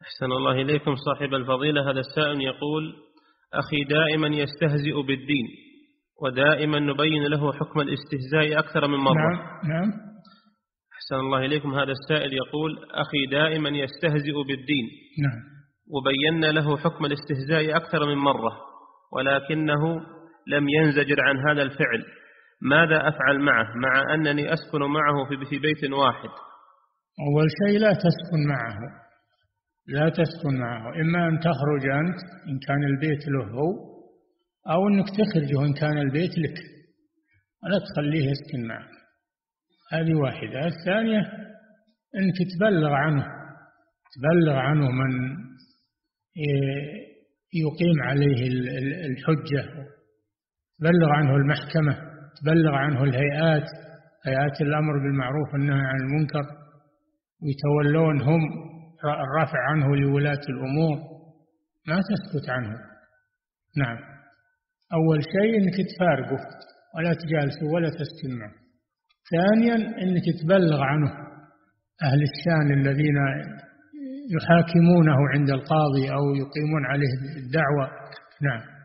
أحسن الله إليكم صاحب الفضيلة. هذا السائل يقول: أخي دائما يستهزئ بالدين، ودائما نبين له حكم الاستهزاء أكثر من مرة. نعم. أحسن الله إليكم. هذا السائل يقول: أخي دائما يستهزئ بالدين، نعم. وبينا له حكم الاستهزاء أكثر من مرة، ولكنه لم ينزجر عن هذا الفعل. ماذا أفعل معه مع أنني أسكن معه في بيت واحد؟ أول شيء لا تسكن معه، إما أن تخرج أنت إن كان البيت له هو، أو أنك تخرجه إن كان البيت لك، ولا تخليه يسكن معك. هذه واحدة. الثانية أنك تبلغ عنه من يقيم عليه الحجة، تبلغ عنه المحكمة، تبلغ عنه هيئات الأمر بالمعروف والنهي عن المنكر، ويتولون هم الرفع عنه لولاة الأمور، ما تسكت عنه. نعم. أول شيء أنك تفارقه ولا تجالسه ولا تسكن معه. ثانيا أنك تبلغ عنه أهل الشان الذين يحاكمونه عند القاضي أو يقيمون عليه الدعوة. نعم.